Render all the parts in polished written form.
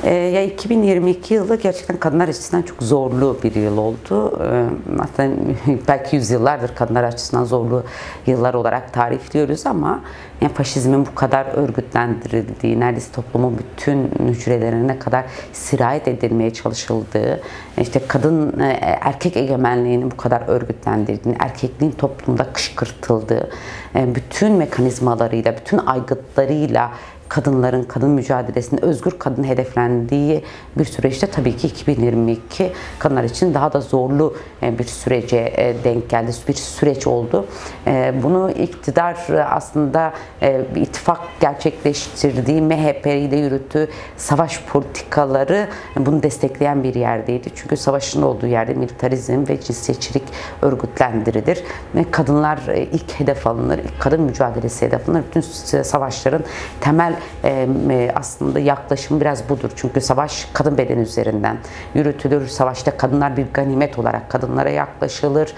Ya 2022 yılı gerçekten kadınlar açısından çok zorlu bir yıl oldu. Hatta belki yüzyıllardır kadınlar açısından zorlu yıllar olarak tarifliyoruz ama yani faşizmin bu kadar örgütlendirildiği, neredeyse toplumun bütün hücrelerine kadar sirayet edilmeye çalışıldığı, işte kadın erkek egemenliğinin bu kadar örgütlendirildiğini, erkekliğin toplumda kışkırtıldığı, bütün mekanizmalarıyla, bütün aygıtlarıyla kadınların, kadın mücadelesinin, özgür kadın hedeflendiği bir süreçte tabii ki 2022 kadınlar için daha da zorlu bir sürece denk geldi, bir süreç oldu. Bunu iktidar aslında bir ittifak gerçekleştirdiği, MHP ile yürüttüğü savaş politikaları bunu destekleyen bir yerdeydi. Çünkü savaşın olduğu yerde militarizm ve cinsiyetçilik örgütlendirilir. Kadınlar ilk hedef alınır, ilk kadın mücadelesi hedef alınır. Bütün savaşların temel aslında yaklaşım biraz budur. Çünkü savaş kadın bedeni üzerinden yürütülür. Savaşta kadınlar bir ganimet olarak kadınlara yaklaşılır.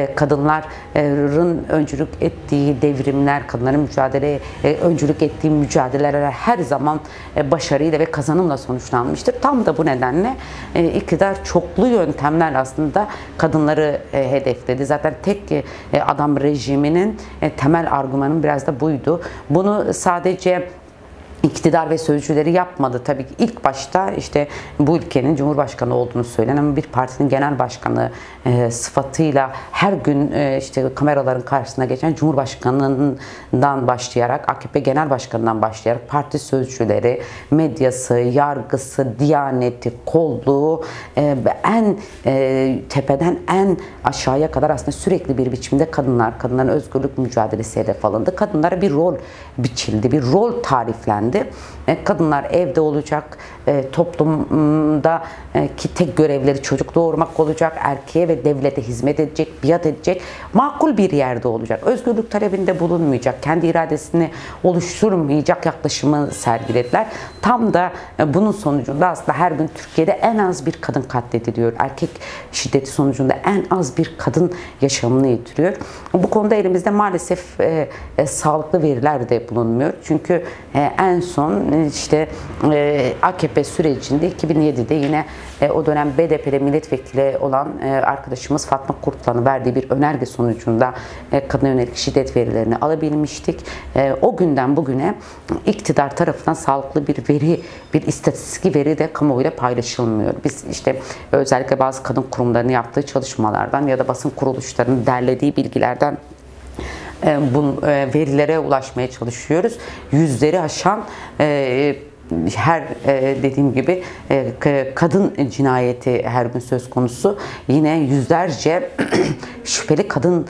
Kadınların öncülük ettiği devrimler, kadınların öncülük ettiği mücadeleler her zaman başarıyla ve kazanımla sonuçlanmıştır. Tam da bu nedenle iktidar çoklu yöntemler aslında kadınları hedefledi. Zaten tek adam rejiminin temel argümanı biraz da buydu. Bunu sadece İktidar ve sözcüleri yapmadı. Tabii ki ilk başta işte bu ülkenin Cumhurbaşkanı olduğunu söylenen bir partinin genel başkanı sıfatıyla her gün işte kameraların karşısına geçen Cumhurbaşkanı'ndan başlayarak, AKP Genel Başkanı'ndan başlayarak parti sözcüleri, medyası, yargısı, diyaneti, kolluğu en tepeden en aşağıya kadar aslında sürekli bir biçimde kadınların özgürlük mücadelesi hedef alındı. Kadınlara bir rol biçildi, bir rol tariflendi. Kadınlar evde olacak, toplumda ki tek görevleri çocuk doğurmak olacak, erkeğe ve devlete hizmet edecek, biat edecek, makul bir yerde olacak. Özgürlük talebinde bulunmayacak, kendi iradesini oluşturmayacak yaklaşımı sergilediler. Tam da bunun sonucunda aslında her gün Türkiye'de en az bir kadın katlediliyor. Erkek şiddeti sonucunda en az bir kadın yaşamını yitiriyor. Bu konuda elimizde maalesef sağlıklı veriler de bulunmuyor. Çünkü en son işte AKP sürecinde 2007'de yine o dönem BDP'de milletvekili olan arkadaşımız Fatma Kurtlan'ın verdiği bir önerge sonucunda kadına yönelik şiddet verilerini alabilmiştik. O günden bugüne iktidar tarafından sağlıklı bir veri, bir istatistik veri de kamuoyuyla paylaşılmıyor. Biz işte özellikle bazı kadın kurumlarının yaptığı çalışmalardan ya da basın kuruluşlarının derlediği bilgilerden bu verilere ulaşmaya çalışıyoruz. Yüzleri aşan her dediğim gibi kadın cinayeti her gün söz konusu. Yine yüzlerce şüpheli kadın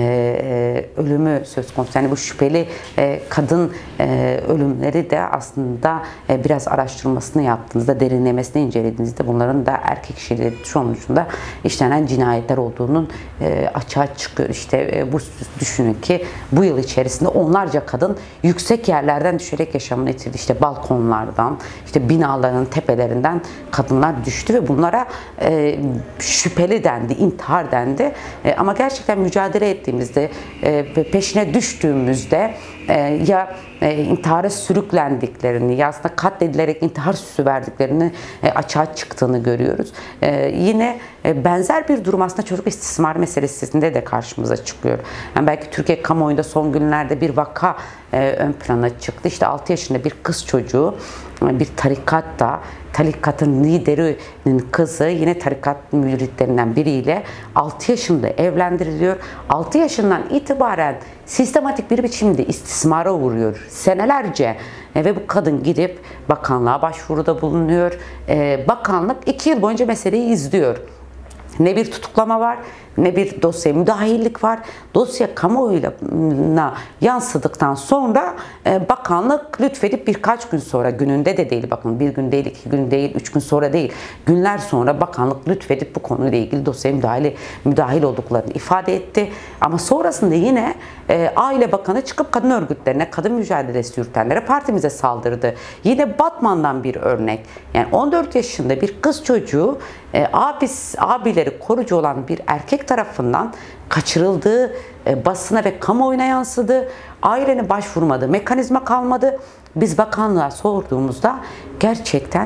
ölümü söz konusu. Yani bu şüpheli kadın ölümleri de aslında biraz araştırmasını yaptığınızda, derinlemesine incelediğinizde bunların da erkek şiddeti sonucunda işlenen cinayetler olduğunun açığa çıkıyor. İşte bu düşünün ki bu yıl içerisinde onlarca kadın yüksek yerlerden düşerek yaşamını yitirdi. İşte balkonlardan, işte binaların tepelerinden kadınlar düştü ve bunlara şüpheli dendi, intihar dendi. Ama gerçekten mücadele ettiğimizde ve peşine düştüğümüzde ya intihara sürüklendiklerini ya aslında katledilerek intihar süsü verdiklerini açığa çıktığını görüyoruz. Yine benzer bir durum aslında çocuk istismar meselesinde de karşımıza çıkıyor. Yani belki Türkiye kamuoyunda son günlerde bir vaka ön plana çıktı. İşte 6 yaşında bir kız çocuğu bir tarikatın liderinin kızı yine tarikat müritlerinden biriyle 6 yaşında evlendiriliyor. 6 yaşından itibaren sistematik bir biçimde istismara uğruyor. Senelerce ve bu kadın gidip bakanlığa başvuruda bulunuyor. Bakanlık 2 yıl boyunca meseleyi izliyor. Ne bir tutuklama var, ne bir dosyaya müdahillik var. Dosya kamuoyuna yansıdıktan sonra bakanlık lütfedip birkaç gün sonra, gününde de değil bakın, bir gün değil, 2 gün değil, 3 gün sonra değil, günler sonra bakanlık lütfedip bu konuyla ilgili dosyaya müdahil olduklarını ifade etti. Ama sonrasında yine Aile Bakanı çıkıp kadın örgütlerine, kadın mücadelesi yürütenlere, partimize saldırdı. Yine Batman'dan bir örnek. Yani 14 yaşında bir kız çocuğu abileri korucu olan bir erkek tarafından kaçırıldığı basına ve kamuoyuna yansıdı. Ailenin başvurmadığı mekanizma kalmadı. Biz bakanlığa sorduğumuzda gerçekten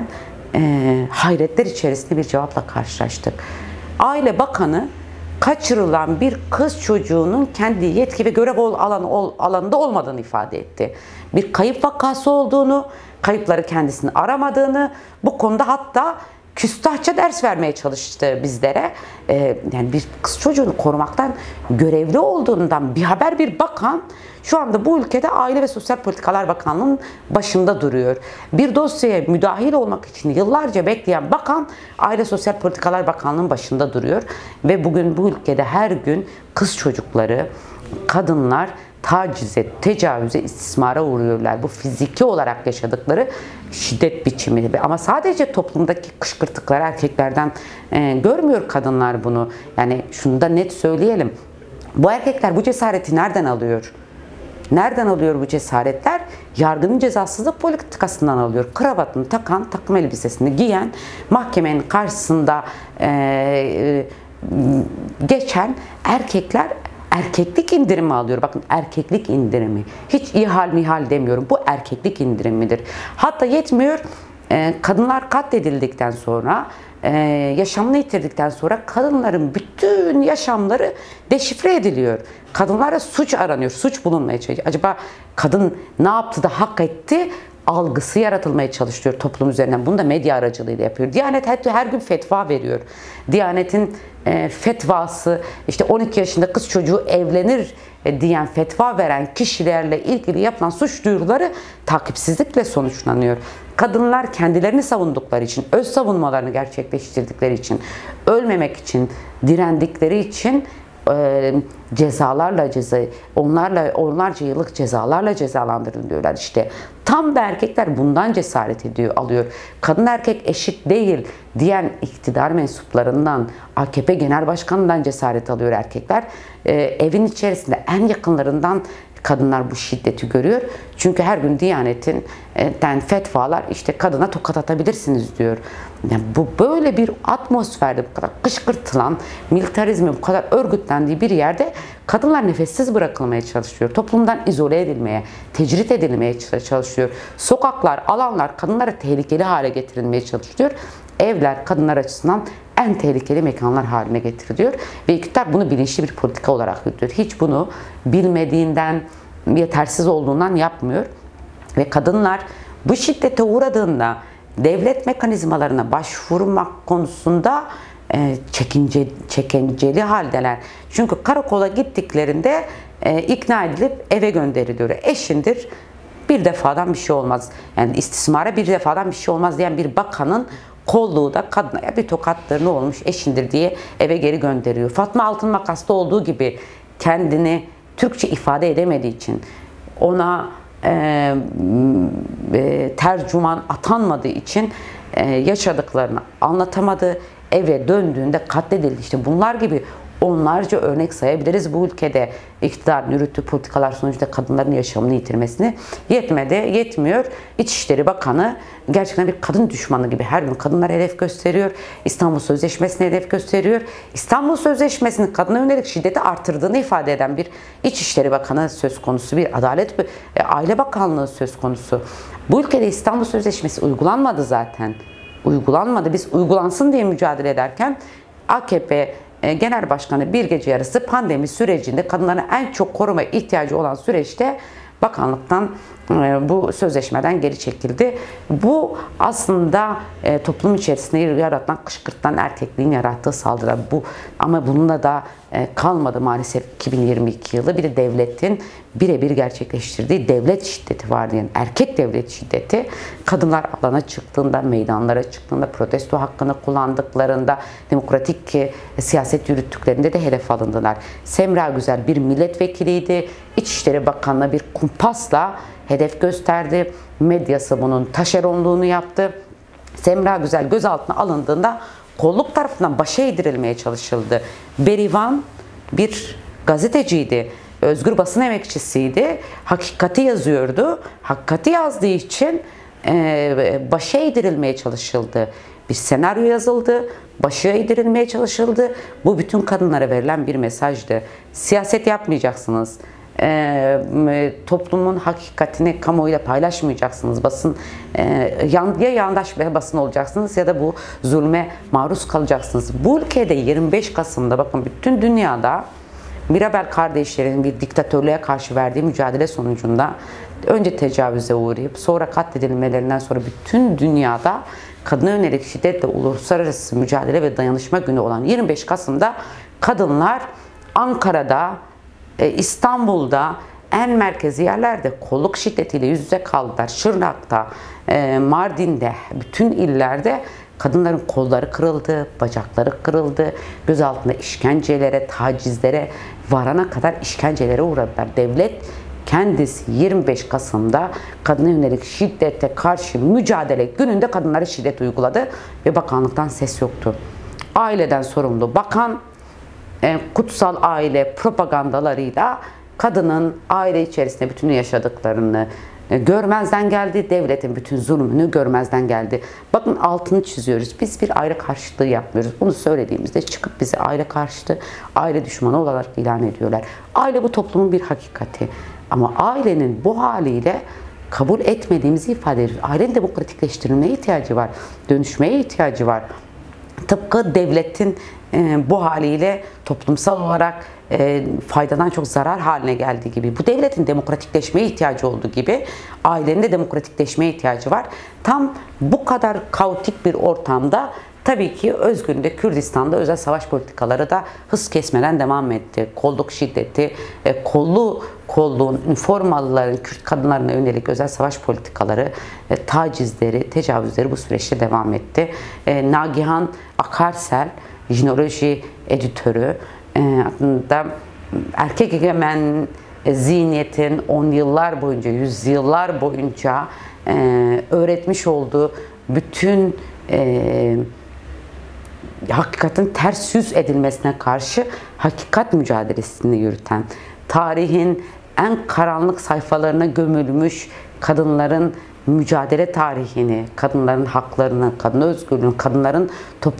hayretler içerisinde bir cevapla karşılaştık. Aile Bakanı kaçırılan bir kız çocuğunun kendi yetki ve görev alanında olmadığını ifade etti. Bir kayıp vakası olduğunu, kayıpları kendisini aramadığını, bu konuda hatta küstahça ders vermeye çalıştı bizlere. Yani bir kız çocuğunu korumaktan görevli olduğundan bir haber bir bakan şu anda bu ülkede Aile ve Sosyal Politikalar Bakanlığı'nın başında duruyor. Bir dosyaya müdahil olmak için yıllarca bekleyen bakan Aile Sosyal Politikalar Bakanlığı'nın başında duruyor. Ve bugün bu ülkede her gün kız çocukları, kadınlar tacize, tecavüze, istismara uğruyorlar. Bu fiziki olarak yaşadıkları şiddet biçimi. Ama sadece toplumdaki kışkırtıklar erkeklerden görmüyor kadınlar bunu. Yani şunu da net söyleyelim. Bu erkekler bu cesareti nereden alıyor? Nereden alıyor bu cesaretler? Yargının cezasızlık politikasından alıyor. Kravatını takan, takım elbisesini giyen, mahkemenin karşısında geçen erkekler erkeklik indirimi alıyor. Bakın, erkeklik indirimi. Hiç ihal mihal demiyorum. Bu erkeklik indirimidir. Hatta yetmiyor. Kadınlar katledildikten sonra, yaşamını yitirdikten sonra kadınların bütün yaşamları deşifre ediliyor. Kadınlara suç aranıyor. Suç bulunmaya çalışıyor. Acaba kadın ne yaptı da hak etti? Algısı yaratılmaya çalışıyor toplum üzerinden. Bunu da medya aracılığıyla yapıyor. Diyanet her gün fetva veriyor. Diyanet'in fetvası, işte 12 yaşında kız çocuğu evlenir diyen fetva veren kişilerle ilgili yapılan suç duyuruları takipsizlikle sonuçlanıyor. Kadınlar kendilerini savundukları için, öz savunmalarını gerçekleştirdikleri için, ölmemek için, direndikleri için cezalarla onlarca yıllık cezalarla cezalandırılıyorlar. İşte tam da erkekler bundan cesaret alıyor. Kadın erkek eşit değil diyen iktidar mensuplarından, AKP Genel Başkanı'ndan cesaret alıyor erkekler. Evin içerisinde en yakınlarından kadınlar bu şiddeti görüyor. Çünkü her gün Diyanet'ten fetvalar işte kadına tokat atabilirsiniz diyor. Yani bu böyle bir atmosferde, bu kadar kışkırtılan, militarizmin bu kadar örgütlendiği bir yerde kadınlar nefessiz bırakılmaya çalışıyor. Toplumdan izole edilmeye, tecrit edilmeye çalışıyor. Sokaklar, alanlar kadınlara tehlikeli hale getirilmeye çalışıyor. Evler kadınlar açısından en tehlikeli mekanlar haline getiriliyor. Ve iktidar bunu bilinçli bir politika olarak yürütüyor. Hiç bunu bilmediğinden, yetersiz olduğundan yapmıyor. Ve kadınlar bu şiddete uğradığında devlet mekanizmalarına başvurmak konusunda çekinceli haldeler. Çünkü karakola gittiklerinde ikna edilip eve gönderiliyor. Eşindir, bir defadan bir şey olmaz. Yani istismara bir defadan bir şey olmaz diyen bir bakanın kolluğu da kadına bir tokattır, ne olmuş, eşindir diye eve geri gönderiyor. Fatma Altın Makas'ta olduğu gibi kendini Türkçe ifade edemediği için, ona tercüman atanmadığı için yaşadıklarını anlatamadı. Eve döndüğünde katledildi. İşte bunlar gibi onlarca örnek sayabiliriz bu ülkede iktidarın yürüttüğü politikalar sonucunda kadınların yaşamını yitirmesini. Yetmiyor. İçişleri Bakanı gerçekten bir kadın düşmanı gibi her gün kadınlara hedef gösteriyor. İstanbul Sözleşmesi'ne hedef gösteriyor. İstanbul Sözleşmesi'nin kadına yönelik şiddeti artırdığını ifade eden bir İçişleri Bakanı söz konusu, bir Adalet ve Aile Bakanlığı söz konusu. Bu ülkede İstanbul Sözleşmesi uygulanmadı zaten. Uygulanmadı. Biz uygulansın diye mücadele ederken AKP Genel Başkanı bir gece yarısı pandemi sürecinde kadınların en çok koruma ihtiyacı olan süreçte bakanlıktan bu sözleşmeden geri çekildi. Bu aslında toplum içerisinde yaratılan, kışkırtılan erkekliğin yarattığı saldırı. Ama bununla da kalmadı maalesef 2022 yılı. Bir de devletin birebir gerçekleştirdiği devlet şiddeti vardı. Yani erkek devlet şiddeti. Kadınlar alana çıktığında, meydanlara çıktığında, protesto hakkını kullandıklarında, demokratik siyaset yürüttüklerinde de hedef alındılar. Semra Güzel bir milletvekiliydi. İçişleri Bakanlığı bir kumpasla hedef gösterdi. Medyası bunun taşeronluğunu yaptı. Semra Güzel gözaltına alındığında kolluk tarafından başa eğdirilmeye çalışıldı. Berivan bir gazeteciydi. Özgür basın emekçisiydi. Hakikati yazıyordu. Hakikati yazdığı için başa eğdirilmeye çalışıldı. Bir senaryo yazıldı. Başa eğdirilmeye çalışıldı. Bu bütün kadınlara verilen bir mesajdı. Siyaset yapmayacaksınız. toplumun hakikatini kamuoyuyla paylaşmayacaksınız. Basın ya yandaş bir basın olacaksınız ya da bu zulme maruz kalacaksınız. Bu ülkede 25 Kasım'da bakın bütün dünyada Mirabel kardeşlerin bir diktatörlüğe karşı verdiği mücadele sonucunda önce tecavüze uğrayıp sonra katledilmelerinden sonra bütün dünyada kadına yönelik şiddetle uluslararası mücadele ve dayanışma günü olan 25 Kasım'da kadınlar Ankara'da, İstanbul'da, en merkezi yerlerde kolluk şiddetiyle yüz yüze kaldılar. Şırnak'ta, Mardin'de, bütün illerde kadınların kolları kırıldı, bacakları kırıldı, gözaltında işkencelere, tacizlere varana kadar işkencelere uğradılar. Devlet kendisi 25 Kasım'da kadına yönelik şiddete karşı mücadele gününde kadınlara şiddet uyguladı ve bakanlıktan ses yoktu. Aileden sorumlu bakan kutsal aile propagandalarıyla kadının aile içerisinde bütün yaşadıklarını görmezden geldi. Devletin bütün zulmünü görmezden geldi. Bakın altını çiziyoruz. Biz bir aile karşıtlığı yapmıyoruz. Bunu söylediğimizde çıkıp bizi aile karşıtı, aile düşmanı olarak ilan ediyorlar. Aile bu toplumun bir hakikati. Ama ailenin bu haliyle kabul etmediğimizi ifade ediyoruz. Ailenin demokratikleştirilmeye ihtiyacı var. Dönüşmeye ihtiyacı var. Tıpkı devletin bu haliyle toplumsal olarak faydadan çok zarar haline geldiği gibi, bu devletin demokratikleşmeye ihtiyacı olduğu gibi ailenin de demokratikleşmeye ihtiyacı var. Tam bu kadar kaotik bir ortamda tabii ki özgürlüğünde Kürdistan'da özel savaş politikaları da hız kesmeden devam etti. Kolluk şiddeti, kolluğun, üniformalıların, Kürt kadınlarına yönelik özel savaş politikaları, tacizleri, tecavüzleri bu süreçte devam etti. Nagihan Akarsel, jinoloji editörü, aslında erkek egemen zihniyetin 10 yıllar boyunca, yüzyıllar boyunca öğretmiş olduğu bütün hakikatin ters yüz edilmesine karşı hakikat mücadelesini yürüten, tarihin en karanlık sayfalarına gömülmüş kadınların mücadele tarihini, kadınların haklarını, kadın özgürlüğünü, kadınların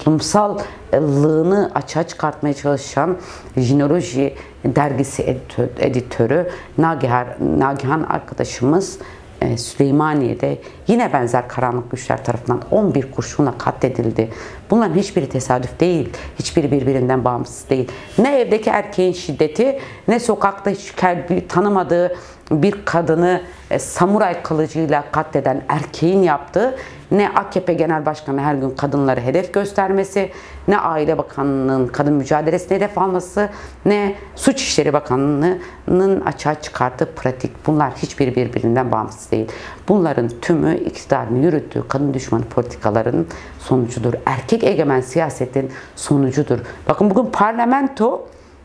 toplumsallığını açığa çıkartmaya çalışan Jinoloji dergisi editörü Nagihan arkadaşımız Süleymaniye'de yine benzer karanlık güçler tarafından 11 kurşunla katledildi. Bunların hiçbiri tesadüf değil, hiçbiri birbirinden bağımsız değil. Ne evdeki erkeğin şiddeti, ne sokakta hiç tanımadığı bir kadını samuray kılıcıyla katleden erkeğin yaptığı, ne AKP Genel Başkanı her gün kadınları hedef göstermesi, ne Aile Bakanlığı'nın kadın mücadelesine hedef alması, ne Suç İşleri Bakanlığı'nın açığa çıkarttığı pratik. Bunlar hiçbiri birbirinden bağımsız değil. Bunların tümü iktidarın yürüttüğü kadın düşmanı politikaların sonucudur. Erkek egemen siyasetin sonucudur. Bakın bugün parlamento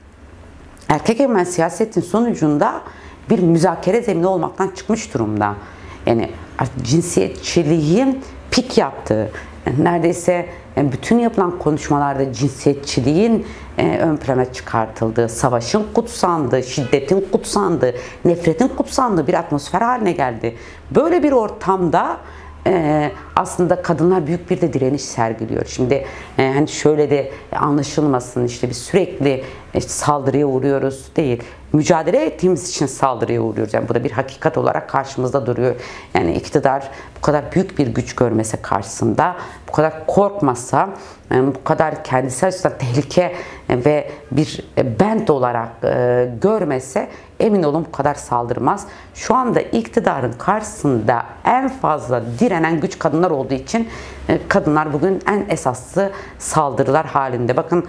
erkek egemen siyasetin sonucunda bir müzakere zemini olmaktan çıkmış durumda. Yani cinsiyetçiliğin pik yaptığı, neredeyse bütün yapılan konuşmalarda cinsiyetçiliğin ön plana çıkartıldığı, savaşın kutsandığı, şiddetin kutsandığı, nefretin kutsandığı bir atmosfer haline geldi. Böyle bir ortamda aslında kadınlar büyük bir de direniş sergiliyor. Şimdi hani şöyle de anlaşılmasın, işte biz sürekli saldırıya uğruyoruz değil. Mücadele ettiğimiz için saldırıya uğruyoruz. Yani bu da bir hakikat olarak karşımızda duruyor. Yani iktidar bu kadar büyük bir güç görmese karşısında, bu kadar korkmasa, bu kadar kendisi açısından tehlike ve bir bent olarak görmese emin olun bu kadar saldırmaz. Şu anda iktidarın karşısında en fazla direnen güç kadınlar olduğu için kadınlar bugün en esaslı saldırılar halinde. Bakın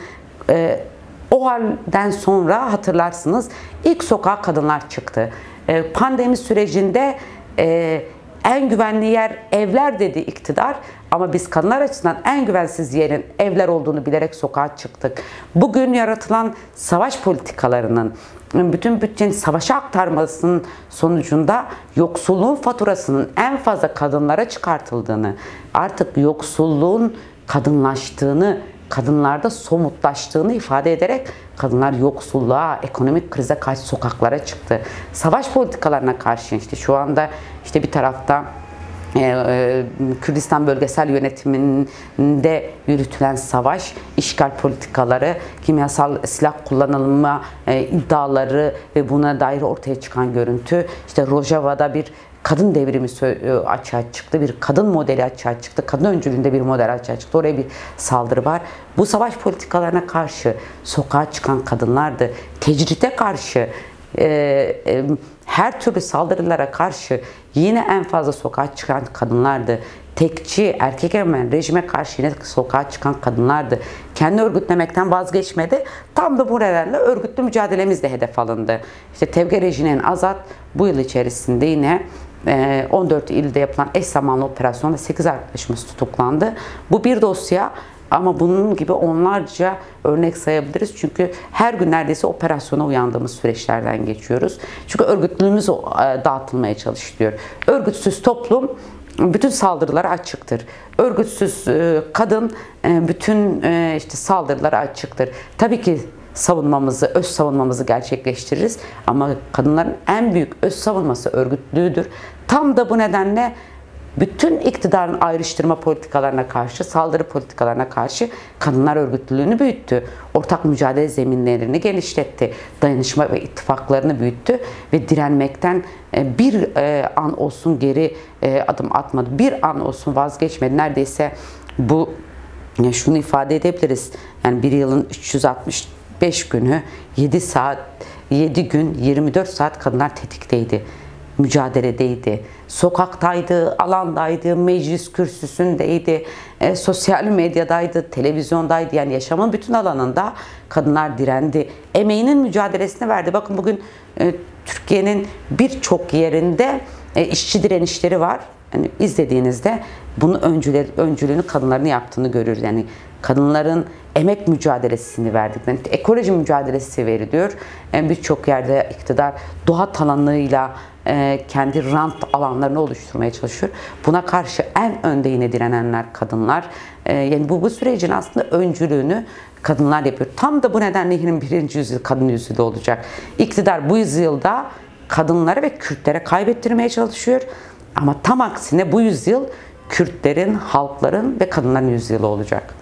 o halden sonra hatırlarsınız ilk sokağa kadınlar çıktı. Pandemi sürecinde en güvenli yer evler dedi iktidar ama biz kadınlar açısından en güvensiz yerin evler olduğunu bilerek sokağa çıktık. Bugün yaratılan savaş politikalarının, bütün bütçenin savaşa aktarmasının sonucunda yoksulluğun faturasının en fazla kadınlara çıkartıldığını, artık yoksulluğun kadınlaştığını, kadınlarda somutlaştığını ifade ederek kadınlar yoksulluğa, ekonomik krize karşı sokaklara çıktı. Savaş politikalarına karşı işte şu anda işte bir tarafta Kürdistan bölgesel yönetiminde yürütülen savaş, işgal politikaları, kimyasal silah kullanılma iddiaları ve buna dair ortaya çıkan görüntü, işte Rojava'da bir kadın devrimi açığa çıktı, bir kadın modeli açığa çıktı, kadın öncülüğünde bir model açığa çıktı, oraya bir saldırı var. Bu savaş politikalarına karşı sokağa çıkan kadınlardı, tecride karşı, her türlü saldırılara karşı yine en fazla sokağa çıkan kadınlardı. Tekçi, erkek egemen rejime karşı yine sokağa çıkan kadınlardı. Kendi örgütlemekten vazgeçmedi. Tam da bu nedenle örgütlü mücadelemiz de hedef alındı. İşte Tevge Rejinen Azat bu yıl içerisinde yine 14 ilde yapılan eş zamanlı operasyonda 8 arkadaşımız tutuklandı. Bu bir dosya. Ama bunun gibi onlarca örnek sayabiliriz. Çünkü her gün neredeyse operasyona uyandığımız süreçlerden geçiyoruz. Çünkü örgütlülüğümüz dağıtılmaya çalışılıyor. Örgütsüz toplum bütün saldırılara açıktır. Örgütsüz kadın bütün işte saldırılara açıktır. Tabii ki savunmamızı, öz savunmamızı gerçekleştiririz. Ama kadınların en büyük öz savunması örgütlülüğüdür. Tam da bu nedenle bütün iktidarın ayrıştırma politikalarına karşı, saldırı politikalarına karşı kadınlar örgütlülüğünü büyüttü. Ortak mücadele zeminlerini genişletti. Dayanışma ve ittifaklarını büyüttü ve direnmekten bir an olsun geri adım atmadı. Bir an olsun vazgeçmedi. Neredeyse bu, şunu ifade edebiliriz. Yani bir yılın 365 günü 7 gün 24 saat kadınlar tetikteydi. Mücadeledeydi. Sokaktaydı, alandaydı, meclis kürsüsündeydi, sosyal medyadaydı, televizyondaydı. Yani yaşamın bütün alanında kadınlar direndi. Emeğinin mücadelesini verdi. Bakın bugün Türkiye'nin birçok yerinde işçi direnişleri var. Yani izlediğinizde bunun öncülüğünü kadınların yaptığını görürüz. Yani kadınların emek mücadelesini verdiklerini, ekoloji mücadelesi veriliyor. Birçok yerde iktidar doğa talanlığıyla kendi rant alanlarını oluşturmaya çalışıyor. Buna karşı en önde yine direnenler kadınlar. Yani bu sürecin aslında öncülüğünü kadınlar yapıyor. Tam da bu nedenle 21. yüzyıl kadın yüzyılı olacak. İktidar bu yüzyılda kadınlara ve Kürtlere kaybettirmeye çalışıyor. Ama tam aksine bu yüzyıl Kürtlerin, halkların ve kadınların yüzyılı olacak.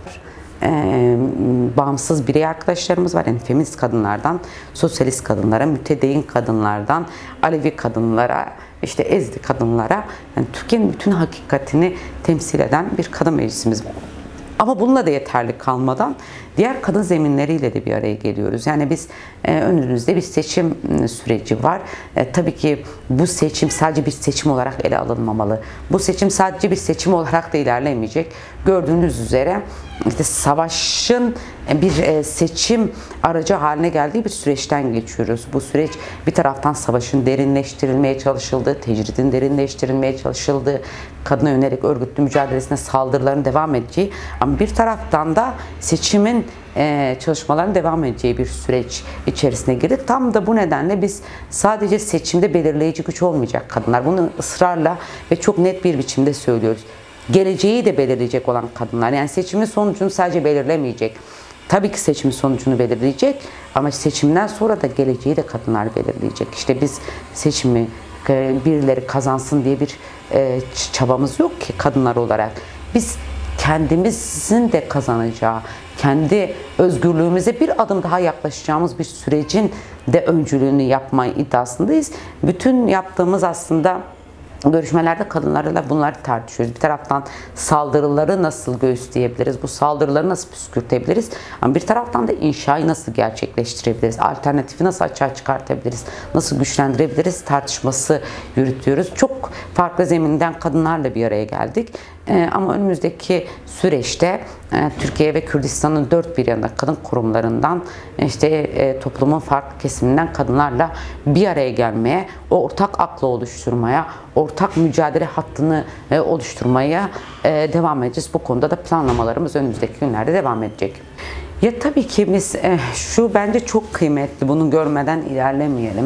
Bağımsız birey arkadaşlarımız var. Yani feminist kadınlardan, sosyalist kadınlara, mütedeyyin kadınlardan, Alevi kadınlara, işte Ezdi kadınlara, yani Türkiye'nin bütün hakikatini temsil eden bir kadın meclisimiz var. Ama bununla da yeterli kalmadan diğer kadın zeminleriyle de bir araya geliyoruz. Yani biz önümüzde bir seçim süreci var. Tabii ki bu seçim sadece bir seçim olarak ele alınmamalı. Bu seçim sadece bir seçim olarak da ilerlemeyecek. Gördüğünüz üzere işte savaşın bir seçim aracı haline geldiği bir süreçten geçiyoruz. Bu süreç bir taraftan savaşın derinleştirilmeye çalışıldığı, tecridin derinleştirilmeye çalışıldığı, kadına yönelik örgütlü mücadelesine saldırıların devam edeceği, ama bir taraftan da seçimin çalışmaların devam edeceği bir süreç içerisine girdik. Tam da bu nedenle biz sadece seçimde belirleyici güç olmayacak kadınlar. Bunu ısrarla ve çok net bir biçimde söylüyoruz. Geleceği de belirleyecek olan kadınlar. Yani seçimin sonucunu sadece belirlemeyecek. Tabii ki seçimin sonucunu belirleyecek ama seçimden sonra da geleceği de kadınlar belirleyecek. İşte biz seçimi birileri kazansın diye bir çabamız yok ki kadınlar olarak. Biz kendimizin de kazanacağı, kendi özgürlüğümüze bir adım daha yaklaşacağımız bir sürecin de öncülüğünü yapma iddiasındayız. Bütün yaptığımız aslında görüşmelerde kadınlarla bunları tartışıyoruz. Bir taraftan saldırıları nasıl göğüsleyebiliriz, bu saldırıları nasıl püskürtebiliriz, ama bir taraftan da inşayı nasıl gerçekleştirebiliriz, alternatifi nasıl açığa çıkartabiliriz, nasıl güçlendirebiliriz tartışması yürütüyoruz. Çok farklı zeminden kadınlarla bir araya geldik. Ama önümüzdeki süreçte Türkiye ve Kürdistan'ın dört bir yanında kadın kurumlarından, işte toplumun farklı kesiminden kadınlarla bir araya gelmeye, o ortak aklı oluşturmaya, ortak mücadele hattını oluşturmaya devam edeceğiz. Bu konuda da planlamalarımız önümüzdeki günlerde devam edecek. Ya tabii ki biz şu bence çok kıymetli, bunu görmeden ilerlemeyelim.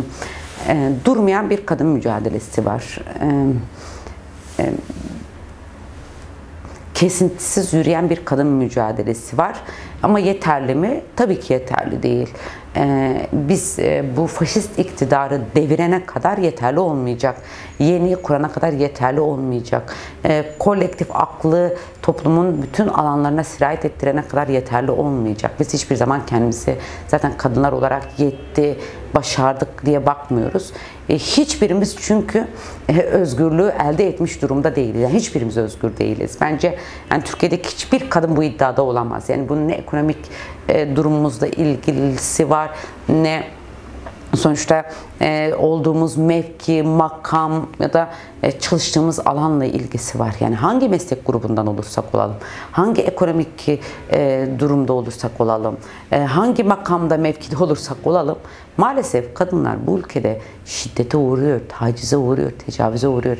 Durmayan bir kadın mücadelesi var. Kesintisiz yürüyen bir kadın mücadelesi var. Ama yeterli mi? Tabii ki yeterli değil. biz bu faşist iktidarı devirene kadar yeterli olmayacak. Yeniyi kurana kadar yeterli olmayacak. Kolektif aklı toplumun bütün alanlarına sirayet ettirene kadar yeterli olmayacak. Biz hiçbir zaman kendimizi zaten kadınlar olarak yetti, başardık diye bakmıyoruz. Hiçbirimiz çünkü özgürlüğü elde etmiş durumda değiliz. Yani hiçbirimiz özgür değiliz. Bence yani Türkiye'deki hiçbir kadın bu iddiada olamaz. Yani bunun ne ekonomik durumumuzla ilgisi var, ne sonuçta olduğumuz mevki, makam ya da çalıştığımız alanla ilgisi var. Yani hangi meslek grubundan olursak olalım, hangi ekonomik durumda olursak olalım, hangi makamda, mevkide olursak olalım, maalesef kadınlar bu ülkede şiddete uğruyor, tacize uğruyor, tecavüze uğruyor.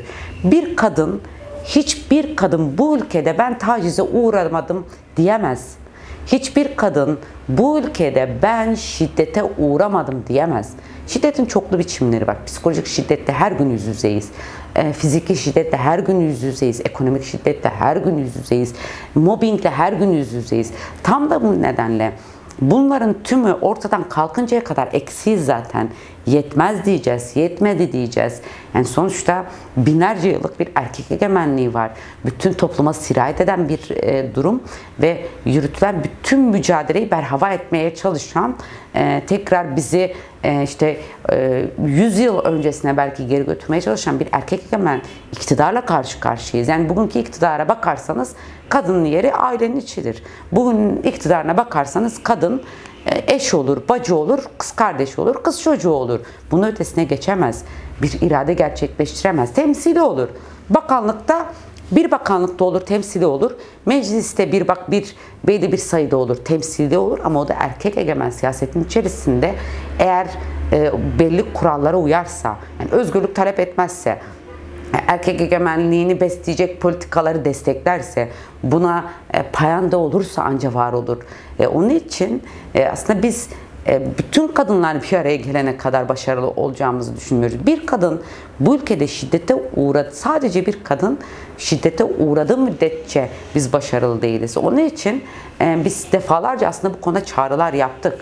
Hiçbir kadın bu ülkede ben tacize uğramadım diyemez. Hiçbir kadın bu ülkede ben şiddete uğramadım diyemez. Şiddetin çoklu biçimleri var. Psikolojik şiddette her gün yüz yüzeyiz. Fiziki şiddette her gün yüz yüzeyiz. Ekonomik şiddette her gün yüz yüzeyiz. Mobbingle her gün yüz yüzeyiz. Tam da bu nedenle bunların tümü ortadan kalkıncaya kadar eksiyiz zaten. Yetmez diyeceğiz, yetmedi diyeceğiz. Yani sonuçta binlerce yıllık bir erkek egemenliği var. Bütün topluma sirayet eden bir durum ve yürütülen bütün mücadeleyi berhava etmeye çalışan, tekrar bizi 100 yıl öncesine belki geri götürmeye çalışan bir erkek egemen iktidarla karşı karşıyayız. Yani bugünkü iktidara bakarsanız kadının yeri ailenin içidir. Bugün iktidarına bakarsanız kadın eş olur, bacı olur, kız kardeş olur, kız çocuğu olur. Bunun ötesine geçemez. Bir irade gerçekleştiremez. Temsili olur. Bakanlıkta bir bakanlıkta olur, temsili olur. Mecliste belli bir sayıda olur, temsili olur ama o da erkek egemen siyasetin içerisinde eğer belli kurallara uyarsa, yani özgürlük talep etmezse, erkek egemenliğini besleyecek politikaları desteklerse, buna payanda olursa anca var olur. Onun için aslında biz bütün kadınlar bir araya gelene kadar başarılı olacağımızı düşünmüyoruz. Bir kadın bu ülkede sadece bir kadın şiddete uğradığı müddetçe biz başarılı değiliz. Onun için biz defalarca aslında bu konuda çağrılar yaptık.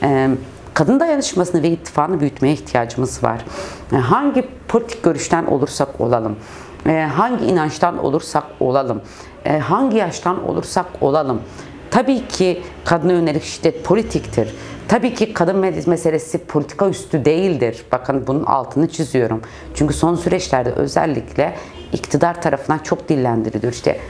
Kadın dayanışmasını ve ittifakını büyütmeye ihtiyacımız var. Hangi politik görüşten olursak olalım, hangi inançtan olursak olalım, hangi yaştan olursak olalım, tabii ki kadına yönelik şiddet politiktir. Tabii ki kadın meselesi politika üstü değildir. Bakın bunun altını çiziyorum. Çünkü son süreçlerde özellikle iktidar tarafından çok dillendiriliyor. İşte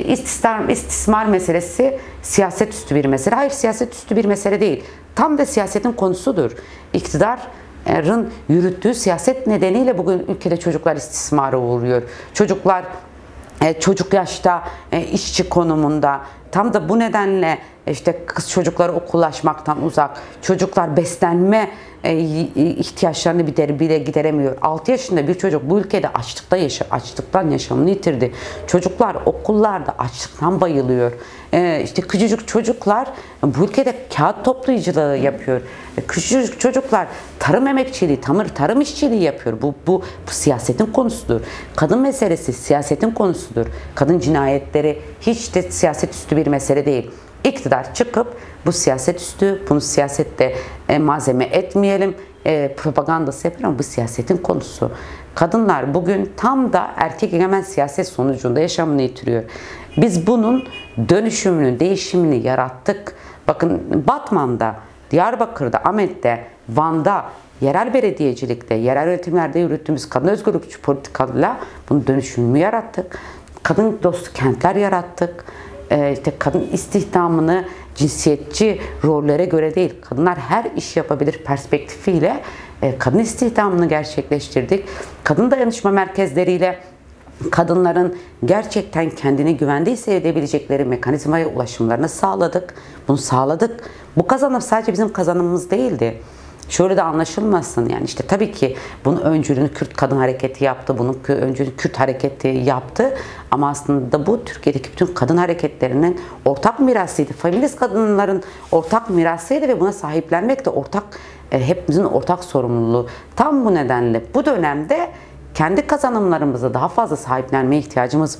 istismar meselesi siyaset üstü bir mesele. Hayır, siyaset üstü bir mesele değil. Tam da siyasetin konusudur. İktidarın yürüttüğü siyaset nedeniyle bugün ülkede çocuklar istismara uğruyor. Çocuklar çocuk yaşta işçi konumunda. Tam da bu nedenle kız çocukları okullaşmaktan uzak. Çocuklar beslenme ihtiyaçlarını bile gideremiyor. 6 yaşında bir çocuk bu ülkede açlıktan yaşamını yitirdi. Çocuklar okullarda açlıktan bayılıyor. Küçücük çocuklar bu ülkede kağıt toplayıcılığı yapıyor. Küçücük çocuklar tarım emekçiliği, tarım işçiliği yapıyor. Bu siyasetin konusudur. Kadın meselesi siyasetin konusudur. Kadın cinayetleri hiç de siyaset üstü bir mesele değil. İktidar çıkıp bu siyaset üstü, bunu siyasette malzeme etmeyelim, propagandası yapıyor ama bu siyasetin konusu. Kadınlar bugün tam da erkek egemen siyaset sonucunda yaşamını yitiriyor. Biz bunun dönüşümünü, değişimini yarattık. Bakın Batman'da, Diyarbakır'da, Ahmet'te, Van'da, yerel belediyecilikte, yerel yönetimlerde yürüttüğümüz kadın özgürlükçü politikalarla bunun dönüşümünü yarattık. Kadın dostu kentler yarattık. Kadın istihdamını cinsiyetçi rollere göre değil, kadınlar her iş yapabilir perspektifiyle kadın istihdamını gerçekleştirdik. Kadın dayanışma merkezleriyle kadınların gerçekten kendini güvende hissedebilecekleri mekanizmaya ulaşımlarını sağladık. Bunu sağladık. Bu kazanım sadece bizim kazanımımız değildi. Şöyle de anlaşılmasın, yani tabii ki bunun öncülüğünü Kürt kadın hareketi yaptı, bunun öncülüğünü Kürt hareketi yaptı ama aslında bu Türkiye'deki bütün kadın hareketlerinin ortak mirasıydı. Feminist kadınların ortak mirasıydı ve buna sahiplenmek de hepimizin ortak sorumluluğu. Tam bu nedenle bu dönemde kendi kazanımlarımıza daha fazla sahiplenmeye ihtiyacımız var.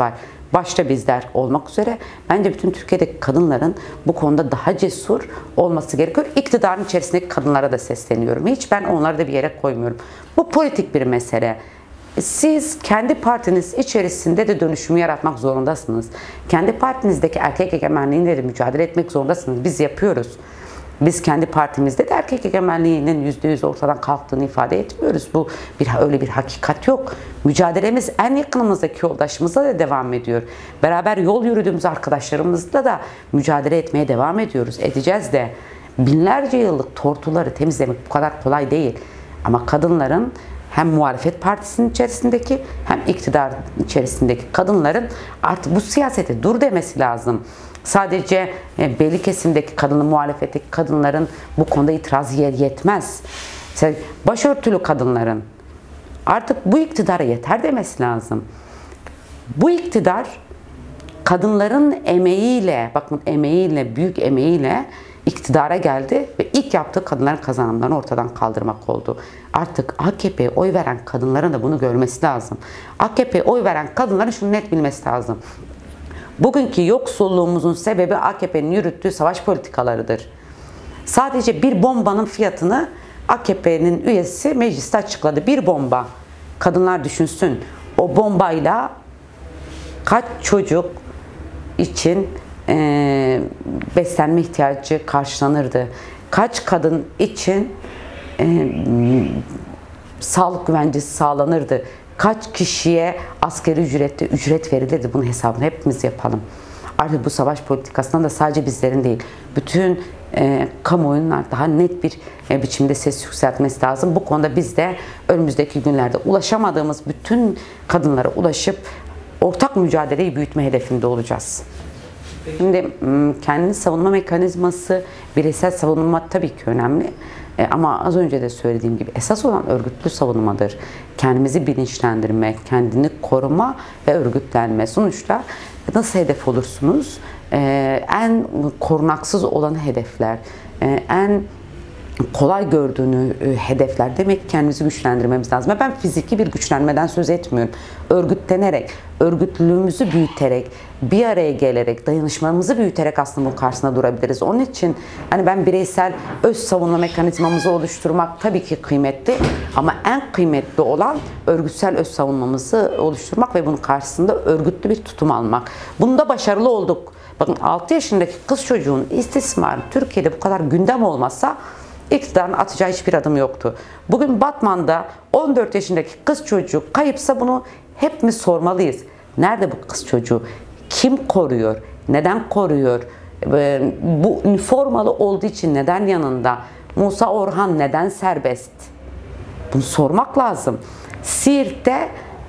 başta bizler olmak üzere bence bütün Türkiye'deki kadınların bu konuda daha cesur olması gerekiyor. İktidarın içerisindeki kadınlara da sesleniyorum. Hiç ben onları da bir yere koymuyorum. Bu politik bir mesele. Siz kendi partiniz içerisinde de dönüşümü yaratmak zorundasınız. Kendi partinizdeki erkek egemenliğiyle de mücadele etmek zorundasınız. Biz yapıyoruz. Biz kendi partimizde de erkek egemenliğinin %100 ortadan kalktığını ifade etmiyoruz. Öyle bir hakikat yok. Mücadelemiz en yakınımızdaki yoldaşımızla da devam ediyor. Beraber yol yürüdüğümüz arkadaşlarımızla da mücadele etmeye devam ediyoruz. Edeceğiz de. Binlerce yıllık tortuları temizlemek bu kadar kolay değil. Ama kadınların hem muhalefet partisinin içerisindeki hem iktidar içerisindeki kadınların artık bu siyasete dur demesi lazım. Sadece belli kesimdeki muhalefetteki kadınların bu konuda itirazı yetmez. Başörtülü kadınların artık bu iktidara yeter demesi lazım. Bu iktidar kadınların emeğiyle, bakın emeğiyle, büyük emeğiyle iktidara geldi ve ilk yaptığı kadınların kazanımlarını ortadan kaldırmak oldu. Artık AKP'ye oy veren kadınların da bunu görmesi lazım. AKP'ye oy veren kadınların şunu net bilmesi lazım. Bugünkü yoksulluğumuzun sebebi AKP'nin yürüttüğü savaş politikalarıdır. Sadece bir bombanın fiyatını AKP'nin üyesi mecliste açıkladı. Bir bomba. Kadınlar düşünsün. O bombayla kaç çocuk için beslenme ihtiyacı karşılanırdı? Kaç kadın için sağlık güvencesi sağlanırdı? Kaç kişiye asgari ücret verilirdi? Bunun hesabını hepimiz yapalım. Artık bu savaş politikasından da sadece bizlerin değil, bütün kamuoyunun daha net bir biçimde ses yükseltmesi lazım. Bu konuda biz de önümüzdeki günlerde ulaşamadığımız bütün kadınlara ulaşıp ortak mücadeleyi büyütme hedefinde olacağız. Şimdi kendini savunma mekanizması, bireysel savunma tabii ki önemli. Ama az önce de söylediğim gibi esas olan örgütlü savunmadır. Kendimizi bilinçlendirme, kendini koruma ve örgütlenme. Sonuçta nasıl hedef olursunuz? En korunaksız olan hedefler, en kolay gördüğünü hedefler demek kendimizi güçlendirmemiz lazım. Ben fiziki bir güçlenmeden söz etmiyorum. Örgütlenerek, örgütlülüğümüzü büyüterek, bir araya gelerek, dayanışmamızı büyüterek aslında bunun karşısında durabiliriz. Onun için hani ben bireysel öz savunma mekanizmamızı oluşturmak tabii ki kıymetli ama en kıymetli olan örgütsel öz savunmamızı oluşturmak ve bunun karşısında örgütlü bir tutum almak. Bunda başarılı olduk. Bakın 6 yaşındaki kız çocuğun istismarı Türkiye'de bu kadar gündem olmazsa iktidarın atacağı hiçbir adım yoktu. Bugün Batman'da 14 yaşındaki kız çocuğu kayıpsa bunu hepimiz sormalıyız. Nerede bu kız çocuğu? Kim koruyor? Neden koruyor? Bu üniformalı olduğu için neden yanında? Musa Orhan neden serbest? Bunu sormak lazım. Siirt'te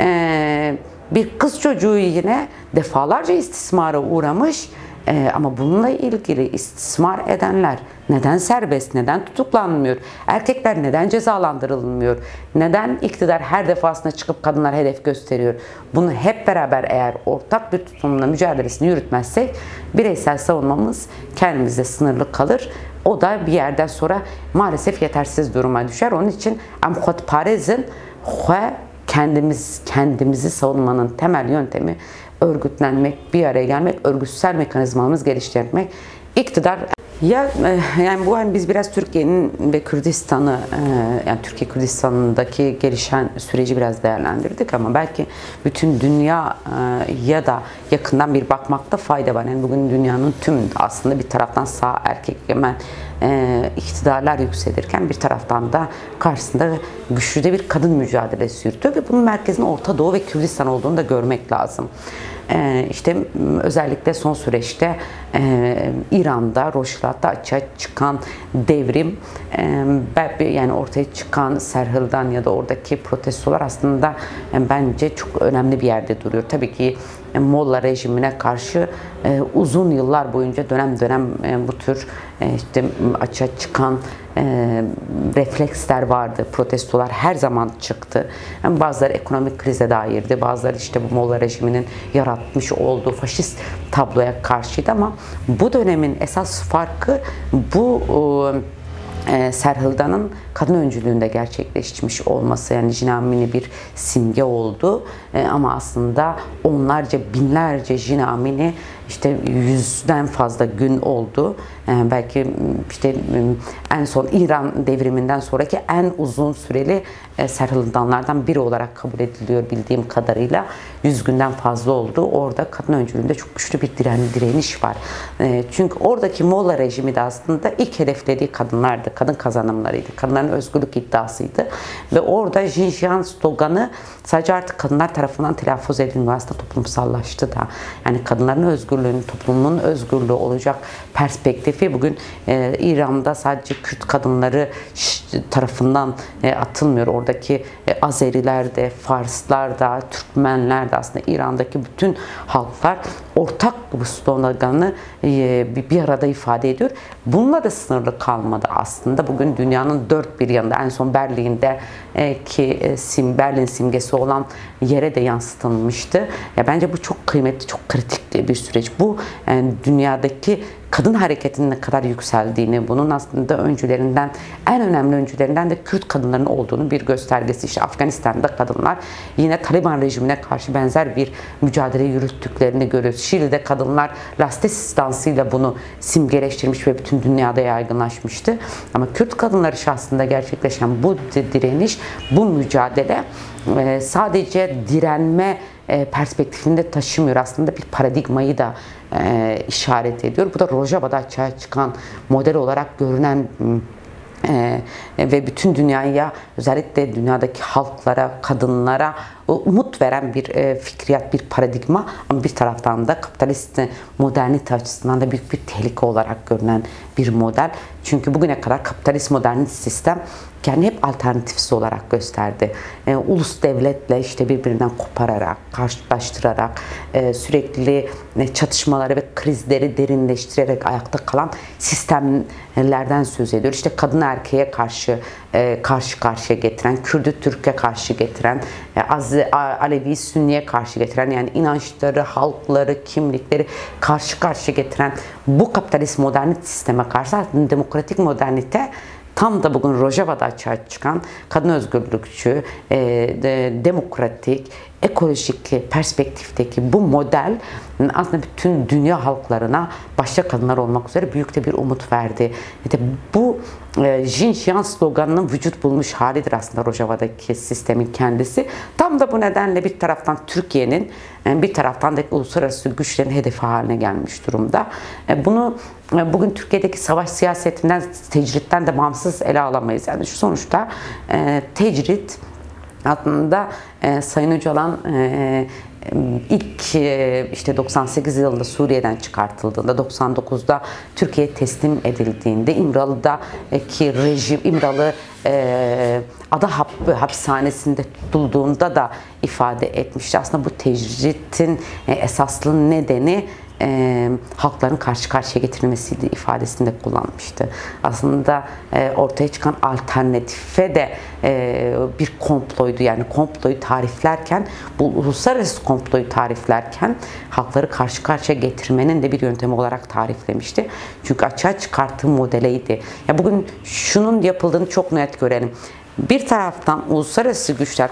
bir kız çocuğu yine defalarca istismara uğramış. Ama bununla ilgili istismar edenler neden serbest, neden tutuklanmıyor? Erkekler neden cezalandırılmıyor? Neden iktidar her defasında çıkıp kadınlara hedef gösteriyor? Bunu hep beraber eğer ortak bir tutumla mücadelesini yürütmezsek bireysel savunmamız kendimizde sınırlı kalır. O da bir yerden sonra maalesef yetersiz duruma düşer. Onun için Amkot Parez'in kendimizi savunmanın temel yöntemi örgütlenmek, bir araya gelmek, örgütsel mekanizmamızı geliştirmek. İktidar yani bu hani biz biraz Türkiye'nin ve Kürdistan'ı yani Türkiye Kürdistan'ındaki gelişen süreci biraz değerlendirdik ama belki bütün dünyaya da yakından bir bakmakta fayda var. Yani bugün dünyanın tümünde aslında bir taraftan sağ erkek egemen iktidarlar yükselirken bir taraftan da karşısında güçlü de bir kadın mücadelesi yürütüyor ve bunun merkezinin Orta Doğu ve Kürdistan olduğunu da görmek lazım. İşte özellikle son süreçte İran'da, Rojava'da açığa çıkan devrim, yani ortaya çıkan Serhil'den ya da oradaki protestolar aslında bence çok önemli bir yerde duruyor. Tabii ki Molla rejimine karşı uzun yıllar boyunca dönem dönem bu tür işte açığa çıkan refleksler vardı. Protestolar her zaman çıktı. Yani bazıları ekonomik krize dairdi. Bazıları işte bu Molla rejiminin yaratmış olduğu faşist tabloya karşıydı ama bu dönemin esas farkı bu Serhilda'nın kadın öncülüğünde gerçekleşmiş olması, yani Jinamini bir simge oldu. Ama aslında onlarca, binlerce Jinamini, işte 100'den fazla gün oldu. Belki işte en son İran devriminden sonraki en uzun süreli Serhildanlardan biri olarak kabul ediliyor bildiğim kadarıyla. 100 günden fazla oldu. Orada kadın öncülüğünde çok güçlü bir direniş var. Çünkü oradaki Molla rejimi de aslında ilk hedeflediği kadınlardı. Kadın kazanımlarıydı. Kadınların özgürlük iddiasıydı. Ve orada Jinjiyan sloganı sadece artık kadınlar tarafından telaffuz edilmiyor. Aslında toplumsallaştı da. Yani kadınların özgürlüğünün, toplumun özgürlüğü olacak perspektifi bugün İran'da sadece Kürt kadınları tarafından atılmıyor. Oradaki Azeriler de, Farslar da, Türkmenler de, aslında İran'daki bütün halklar ortak bu sloganı bir arada ifade ediyor. Bununla da sınırlı kalmadı aslında. Bugün dünyanın dört bir yanında, en son Berlin'de ki Berlin simgesi olan yere de yansıtılmıştı. Ya bence bu çok kıymetli, çok kritik bir süreç. Bu dünyadaki kadın hareketinin ne kadar yükseldiğini, bunun aslında öncülerinden, en önemli öncülerinden de Kürt kadınların olduğunu bir göstergesi. İşte Afganistan'da kadınlar yine Taliban rejimine karşı benzer bir mücadele yürüttüklerini görüyoruz. Şili'de kadınlar lastes dansıyla bunu simgeleştirmiş ve bütün dünyada yaygınlaşmıştı. Ama Kürt kadınları şahsında gerçekleşen bu direniş, bu mücadele sadece direnme perspektifinde taşımıyor. Aslında bir paradigmayı da işaret ediyor. Bu da Rojava'da açığa çıkan model olarak görünen ve bütün dünyaya, özellikle dünyadaki halklara, kadınlara umut veren bir fikriyat, bir paradigma, ama bir taraftan da kapitalist modernite açısından da büyük bir tehlike olarak görünen bir model. Çünkü bugüne kadar kapitalist modernist sistem kendini hep alternatifsi olarak gösterdi. Ulus devletle işte birbirinden kopararak, karşılaştırarak, sürekli çatışmaları ve krizleri derinleştirerek ayakta kalan sistemlerden söz ediyor. İşte kadın erkeğe karşı karşıya getiren, Kürdü Türk'e karşı getiren, Alevi Sünni'ye karşı getiren, yani inançları, halkları, kimlikleri karşıya getiren bu kapitalist modernist sisteme karşı demokratik modernite, tam da bugün Rojava'da açığa çıkan kadın özgürlükçü, demokratik, ekolojik perspektifteki bu model aslında bütün dünya halklarına, başta kadınlar olmak üzere, büyük de bir umut verdi. İşte bu Jinjiyan sloganının vücut bulmuş halidir aslında Rojava'daki sistemin kendisi. Tam da bu nedenle bir taraftan Türkiye'nin, bir taraftan da uluslararası güçlerin hedefi haline gelmiş durumda. Bunu bugün Türkiye'deki savaş siyasetinden, tecritten de bağımsız ele alamayız. Yani şu sonuçta tecrit aslında Sayın Öcalan ilk işte 98 yılında Suriye'den çıkartıldığında, 99'da Türkiye'ye teslim edildiğinde, İmralı'daki rejim, İmralı Ada hapishanesinde tutulduğunda da ifade etmişti. Aslında bu tecritin esaslı nedeni halkların karşıya getirilmesiydi ifadesinde kullanmıştı. Aslında ortaya çıkan alternatife de bir komploydu. Yani komployu tariflerken, bu uluslararası komployu tariflerken halkları karşıya getirmenin de bir yöntemi olarak tariflemişti. Çünkü açığa çıkarttığı modeleydi. Ya bugün şunun yapıldığını çok net görelim. Bir taraftan uluslararası güçler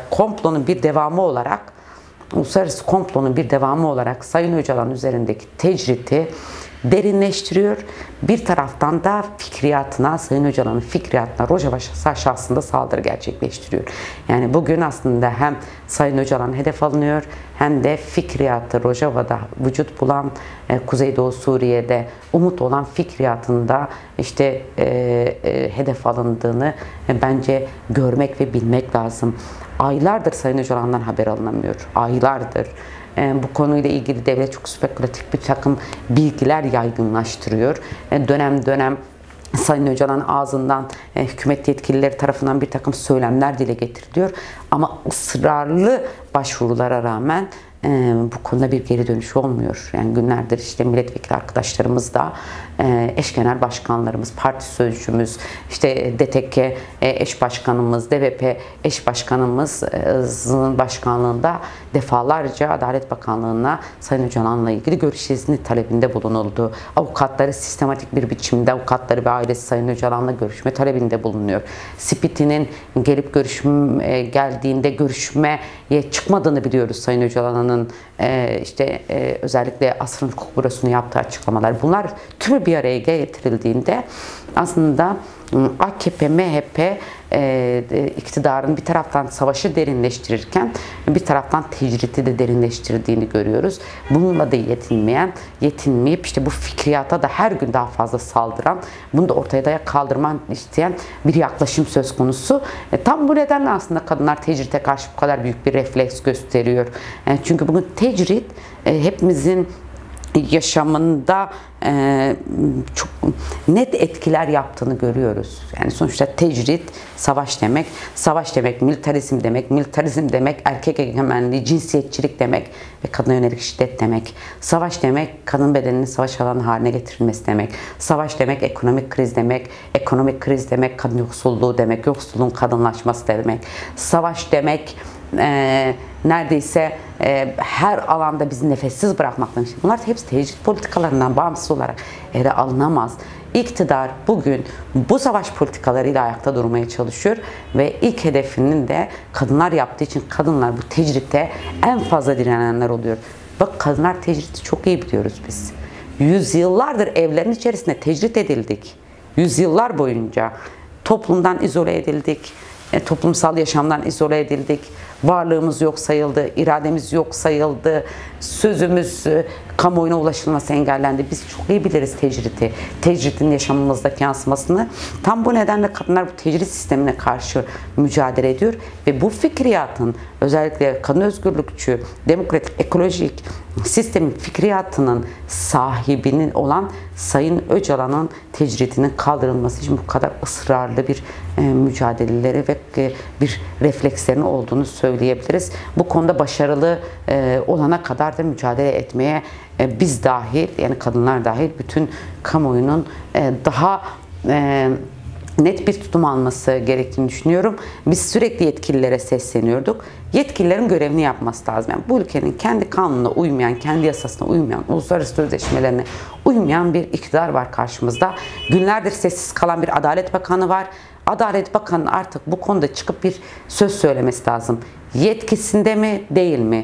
uluslararası komplonun bir devamı olarak Sayın Öcalan üzerindeki tecriti derinleştiriyor. Bir taraftan da Sayın Öcalan'ın fikriyatına Rojava şahsında saldırı gerçekleştiriyor. Yani bugün aslında hem Sayın Öcalan hedef alınıyor, hem de fikriyatı Rojava'da vücut bulan, Kuzeydoğu Suriye'de umut olan fikriyatında işte hedef alındığını bence görmek ve bilmek lazım. Aylardır Sayın Öcalan'dan haber alınamıyor. Aylardır. Bu konuyla ilgili devlet çok spekülatif bir takım bilgiler yaygınlaştırıyor. Dönem dönem Sayın Öcalan ağzından hükümet yetkilileri tarafından bir takım söylemler dile getiriliyor. Ama ısrarlı başvurulara rağmen bu konuda bir geri dönüş olmuyor. Yani günlerdir işte milletvekili arkadaşlarımız da eş genel başkanlarımız, parti sözcümüz, işte DTK eş başkanımız, DVP eş başkanımızın başkanlığında defalarca Adalet Bakanlığı'na Sayın Öcalan'la ilgili görüş izni talebinde bulunuldu. Avukatları sistematik bir biçimde avukatları ve ailesi Sayın Öcalan'la görüşme talebinde bulunuyor. Spiti'nin gelip geldiğinde görüşmeye çıkmadığını biliyoruz Sayın Öcalan'ın özellikle Asrın Hukuk Bürosu'nun yaptığı açıklamalar. Bunlar tümü bir araya getirildiğinde aslında AKP, MHP iktidarın bir taraftan savaşı derinleştirirken bir taraftan tecridi de derinleştirdiğini görüyoruz. Bununla da yetinmeyip işte bu fikriyata da her gün daha fazla saldıran, bunu da ortaya kaldırmak isteyen bir yaklaşım söz konusu. Tam bu nedenle aslında kadınlar tecride karşı bu kadar büyük bir refleks gösteriyor. Çünkü bugün tecrit hepimizin yaşamında çok net etkiler yaptığını görüyoruz. Yani sonuçta tecrit savaş demek, savaş demek militarizm demek, militarizm demek erkek egemenliği, cinsiyetçilik demek ve kadına yönelik şiddet demek. Savaş demek kadın bedeninin savaş alanı haline getirilmesi demek. Savaş demek ekonomik kriz demek, ekonomik kriz demek kadın yoksulluğu demek, yoksulluğun kadınlaşması demek. Savaş demek neredeyse her alanda bizi nefessiz bırakmak demiş. Bunlar hepsi tecrit politikalarından bağımsız olarak ele alınamaz. İktidar bugün bu savaş politikalarıyla ayakta durmaya çalışıyor ve ilk hedefinin de kadınlar yaptığı için kadınlar bu tecritte en fazla direnenler oluyor. Bak kadınlar tecriti çok iyi biliyoruz biz. Yüzyıllardır evlerin içerisinde tecrit edildik. Yüzyıllar boyunca toplumdan izole edildik. Toplumsal yaşamdan izole edildik. Varlığımız yok sayıldı, irademiz yok sayıldı, sözümüz kamuoyuna ulaşılması engellendi. Biz çok iyi biliriz tecriti, tecritin yaşamımızdaki yansımasını. Tam bu nedenle kadınlar bu tecrit sistemine karşı mücadele ediyor ve bu fikriyatın özellikle kadın özgürlükçü, demokratik, ekolojik sistemin fikriyatının sahibinin olan Sayın Öcalan'ın tecritinin kaldırılması için bu kadar ısrarlı bir mücadeleleri ve bir reflekslerinin olduğunu söyleyebiliriz. Bu konuda başarılı olana kadar da mücadele etmeye biz dahil, yani kadınlar dahil bütün kamuoyunun daha net bir tutum alması gerektiğini düşünüyorum. Biz sürekli yetkililere sesleniyorduk. Yetkililerin görevini yapması lazım. Yani bu ülkenin kendi kanununa uymayan, kendi yasasına uymayan, uluslararası sözleşmelerine uymayan bir iktidar var karşımızda. Günlerdir sessiz kalan bir Adalet Bakanı var. Adalet Bakanı'nın artık bu konuda çıkıp bir söz söylemesi lazım. Yetkisinde mi, değil mi?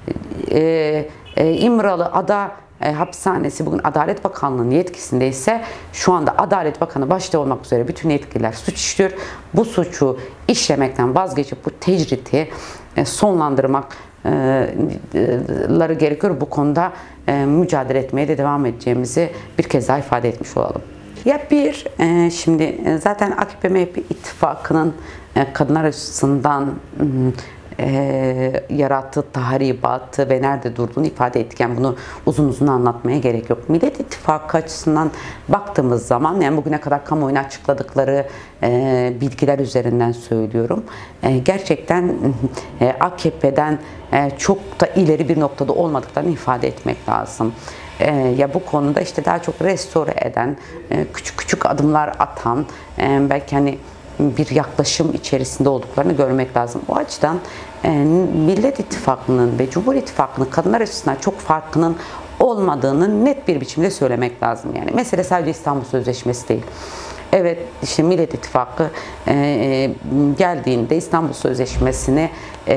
İmralı Ada Hapishanesi bugün Adalet Bakanlığı'nın yetkisindeyse şu anda Adalet Bakanı başta olmak üzere bütün yetkililer suç işliyor. Bu suçu işlemekten vazgeçip bu tecriti sonlandırmakları gerekiyor. Bu konuda mücadele etmeye de devam edeceğimizi bir kez daha ifade etmiş olalım. Şimdi zaten AKP-MHP ittifakının kadınlar açısından yarattığı tahribatı ve nerede durduğunu ifade ettik. Yani bunu uzun uzun anlatmaya gerek yok. Millet İttifakı açısından baktığımız zaman, yani bugüne kadar kamuoyuna açıkladıkları bilgiler üzerinden söylüyorum. Gerçekten AKP'den çok da ileri bir noktada olmadıklarını ifade etmek lazım. Ya bu konuda işte daha çok restore eden, küçük küçük adımlar atan, belki hani bir yaklaşım içerisinde olduklarını görmek lazım. O açıdan Millet İttifakı'nın ve Cumhur İttifakı'nın kadınlar açısından çok farkının olmadığını net bir biçimde söylemek lazım. Yani mesele sadece İstanbul Sözleşmesi değil. Evet, işte Millet İttifakı geldiğinde İstanbul Sözleşmesi'ni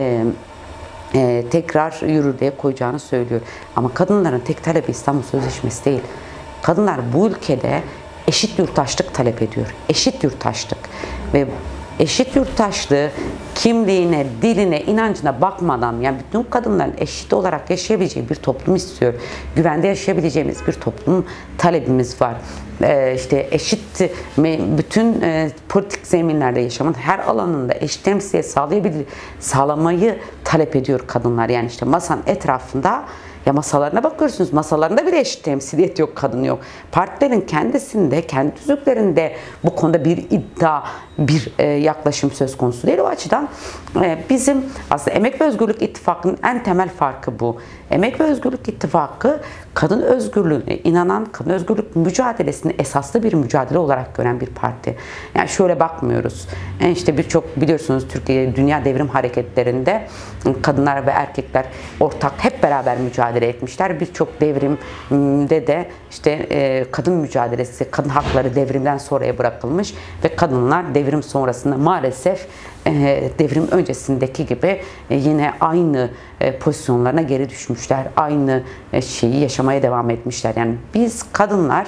tekrar yürürlüğe koyacağını söylüyor. Ama kadınların tek talebi İstanbul Sözleşmesi değil. Kadınlar bu ülkede eşit yurttaşlık talep ediyor. Eşit yurttaşlık. Ve eşit yurttaşlığı kimliğine, diline, inancına bakmadan, yani bütün kadınların eşit olarak yaşayabileceği bir toplum istiyor. Güvende yaşayabileceğimiz bir toplum talebimiz var. İşte eşit, bütün politik zeminlerde yaşamın her alanında eşit temsiliyet sağlamayı talep ediyor kadınlar. Yani işte masanın etrafında Ya masalarına bakıyorsunuz, masalarında bile eşit temsiliyet yok, kadın yok. Partilerin kendisinde, kendi tüzüklerinde bu konuda bir iddia, bir yaklaşım söz konusu değil. O açıdan bizim aslında Emek ve Özgürlük İttifakı'nın en temel farkı bu. Emek ve Özgürlük İttifakı kadın özgürlüğüne inanan, kadın özgürlük mücadelesini esaslı bir mücadele olarak gören bir parti. Yani şöyle bakmıyoruz. İşte birçok biliyorsunuz Türkiye dünya devrim hareketlerinde kadınlar ve erkekler ortak hep beraber mücadele etmişler. Birçok devrimde de işte kadın mücadelesi, kadın hakları devrimden sonraya bırakılmış ve kadınlar devrim sonrasında maalesef devrim öncesindeki gibi yine aynı pozisyonlarına geri düşmüşler. Aynı şeyi yaşamaya devam etmişler. Yani biz kadınlar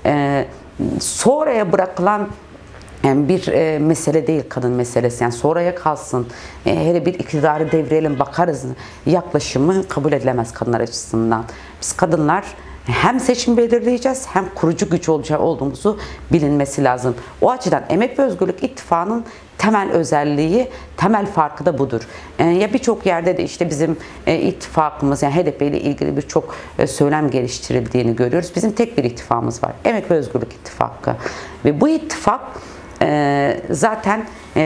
sonraya bırakılan bir mesele değil kadın meselesi. Yani sonraya kalsın, hele bir iktidarı devreyelim bakarız yaklaşımı kabul edilemez kadınlar açısından. Biz kadınlar hem seçim belirleyeceğiz hem kurucu güç olduğumuzu bilinmesi lazım. O açıdan Emek ve Özgürlük İttifakı'nın temel özelliği, temel farkı da budur. Ya birçok yerde de işte bizim ittifakımız, yani HDP ile ilgili birçok söylem geliştirildiğini görüyoruz. Bizim tek bir ittifakımız var. Emek ve Özgürlük İttifakı. Ve bu ittifak zaten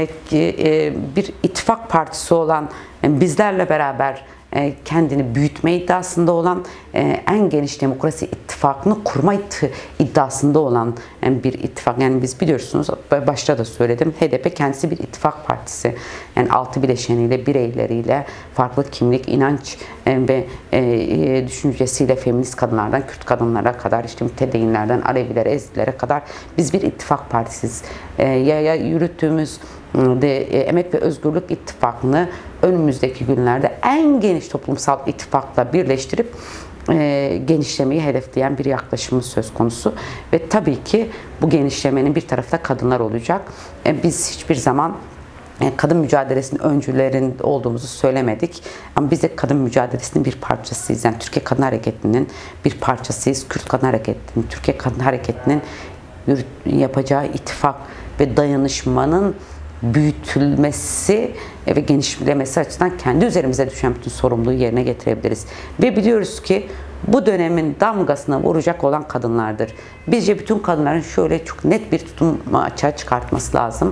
bir ittifak partisi olan bizlerle beraber kendini büyütme iddiasında olan, en geniş demokrasi ittifakını kurma iddiasında olan bir ittifak. Yani biz biliyorsunuz, başta da söyledim, HDP kendisi bir ittifak partisi. Yani 6 bileşeniyle, bireyleriyle, farklı kimlik, inanç ve düşüncesiyle feminist kadınlardan Kürt kadınlara kadar, işte mütedeyinlerden Alevilere, Ezilere kadar biz bir ittifak partisiyiz. Ya yürüttüğümüz Emek ve Özgürlük İttifakı'nı önümüzdeki günlerde en geniş toplumsal ittifakla birleştirip genişlemeyi hedefleyen bir yaklaşımımız söz konusu. Ve tabii ki bu genişlemenin bir tarafta kadınlar olacak. Biz hiçbir zaman kadın mücadelesinin öncülerin olduğumuzu söylemedik. Ama biz de kadın mücadelesinin bir parçasıyız. Yani Türkiye Kadın Hareketi'nin bir parçasıyız. Kürt Kadın Hareketi'nin, Türkiye Kadın Hareketi'nin yapacağı ittifak ve dayanışmanın büyütülmesi ve genişlemesi açısından kendi üzerimize düşen bütün sorumluluğu yerine getirebiliriz. Ve biliyoruz ki bu dönemin damgasına vuracak olan kadınlardır. Bizce bütün kadınların şöyle çok net bir tutum açığa çıkartması lazım.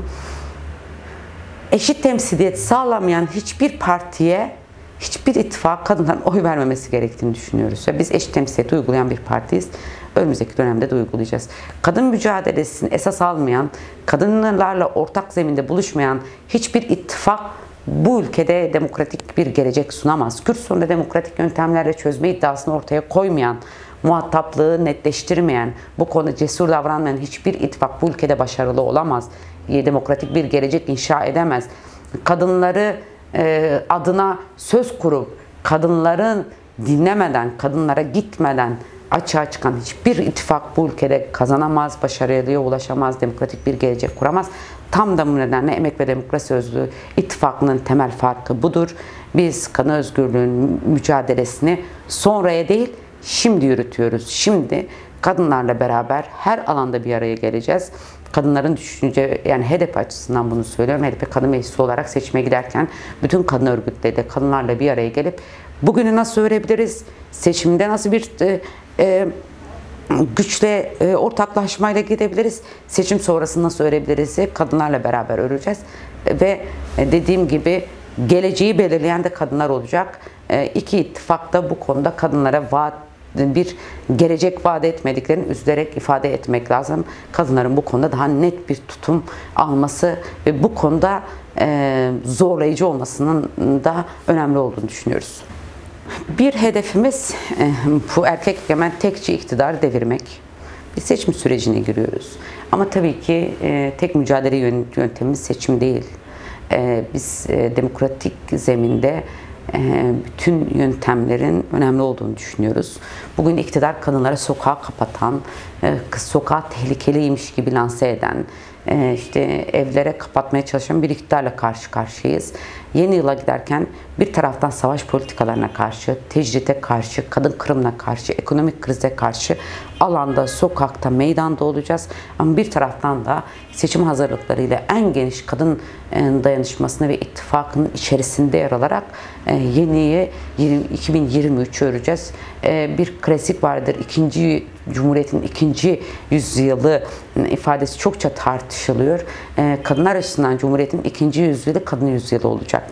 Eşit temsiliyet sağlamayan hiçbir partiye, hiçbir ittifak kadınların oy vermemesi gerektiğini düşünüyoruz. Ve biz eşit temsiliyeti uygulayan bir partiyiz. Önümüzdeki dönemde de uygulayacağız. Kadın mücadelesini esas almayan, kadınlarla ortak zeminde buluşmayan hiçbir ittifak bu ülkede demokratik bir gelecek sunamaz. Kürt sorununu demokratik yöntemlerle çözme iddiasını ortaya koymayan, muhataplığı netleştirmeyen, bu konuda cesur davranmayan hiçbir ittifak bu ülkede başarılı olamaz. Demokratik bir gelecek inşa edemez. Kadınları adına söz kurup, kadınların dinlemeden, kadınlara gitmeden açığa çıkan hiçbir ittifak bu ülkede kazanamaz, başarıya ulaşamaz, demokratik bir gelecek kuramaz. Tam da bu nedenle Emek ve Demokrasi Özgürlüğü İttifakı'nın temel farkı budur. Biz kadın özgürlüğün mücadelesini sonraya değil, şimdi yürütüyoruz. Şimdi kadınlarla beraber her alanda bir araya geleceğiz. Kadınların düşünce, yani HDP açısından bunu söylüyorum. HDP kadın meclisi olarak seçime giderken bütün kadın örgütleri de kadınlarla bir araya gelip bugünü nasıl örebiliriz? Seçimde nasıl bir güçle, ortaklaşmayla gidebiliriz? Seçim sonrası nasıl örebiliriz? Kadınlarla beraber öreceğiz. Ve dediğim gibi geleceği belirleyen de kadınlar olacak. İki ittifak da bu konuda kadınlara bir gelecek vaat etmediklerini üzülerek ifade etmek lazım. Kadınların bu konuda daha net bir tutum alması ve bu konuda zorlayıcı olmasının da önemli olduğunu düşünüyoruz. Bir hedefimiz bu erkek egemen tekçi iktidarı devirmek. Bir seçim sürecine giriyoruz. Ama tabii ki tek mücadele yöntemimiz seçim değil. Biz demokratik zeminde bütün yöntemlerin önemli olduğunu düşünüyoruz. Bugün iktidar kadınlara sokağa kapatan, kız sokağı tehlikeliymiş gibi lanse eden, işte evlere kapatmaya çalışan bir iktidarla karşı karşıyayız. Yeni yıla giderken bir taraftan savaş politikalarına karşı, tecride karşı, kadın kırımına karşı, ekonomik krize karşı alanda, sokakta, meydanda olacağız. Ama bir taraftan da seçim hazırlıklarıyla en geniş kadın dayanışmasını ve ittifakının içerisinde yer alarak yeniyi 2023'ü öreceğiz. Bir klasik vardır. Cumhuriyet'in ikinci yüzyılı ifadesi çokça tartışılıyor. Kadınlar açısından Cumhuriyet'in ikinci yüzyılı kadın yüzyılı olacak.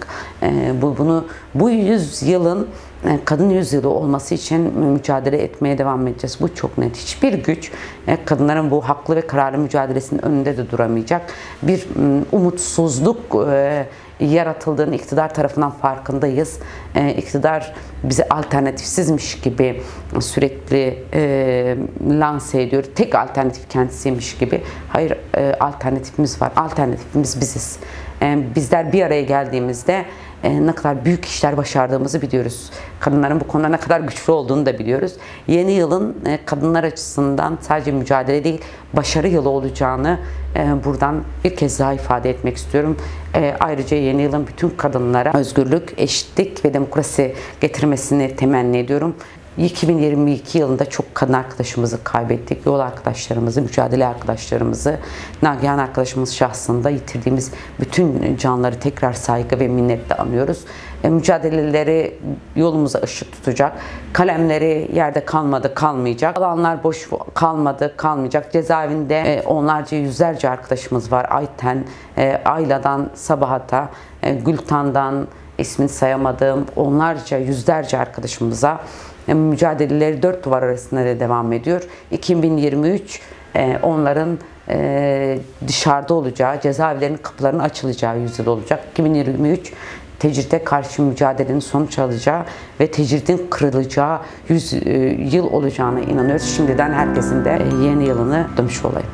Bu yüzyılın kadın yüzyılı olması için mücadele etmeye devam edeceğiz. Bu çok net. Hiçbir güç kadınların bu haklı ve kararlı mücadelesinin önünde de duramayacak. Bir umutsuzluk yaratıldığını iktidar tarafından farkındayız. İktidar bizi alternatifsizmiş gibi sürekli lanse ediyor. Tek alternatif kendisiymiş gibi. Hayır, alternatifimiz var. Alternatifimiz biziz. Bizler bir araya geldiğimizde ne kadar büyük işler başardığımızı biliyoruz. Kadınların bu konuda ne kadar güçlü olduğunu da biliyoruz. Yeni yılın kadınlar açısından sadece mücadele değil, başarı yılı olacağını buradan bir kez daha ifade etmek istiyorum. Ayrıca yeni yılın bütün kadınlara özgürlük, eşitlik ve demokrasi getirmesini temenni ediyorum. 2022 yılında çok kadın arkadaşımızı kaybettik. Yol arkadaşlarımızı, mücadele arkadaşlarımızı, Nagihan arkadaşımız şahsında yitirdiğimiz bütün canları tekrar saygı ve minnetle anıyoruz. Mücadeleleri yolumuza ışık tutacak. Kalemleri yerde kalmadı, kalmayacak. Alanlar boş kalmadı, kalmayacak. Cezaevinde onlarca, yüzlerce arkadaşımız var. Ayten, Ayla'dan Sabahat'a, Gültan'dan ismini sayamadığım onlarca, yüzlerce arkadaşımıza mücadeleleri dört duvar arasında da devam ediyor. 2023 onların dışarıda olacağı, cezaevlerinin kapılarının açılacağı yüzyıl olacak. 2023 tecride karşı mücadelenin sonuç alacağı ve tecridin kırılacağı yıl olacağına inanıyoruz. Şimdiden herkesin de yeni yılını kutlamış olayım.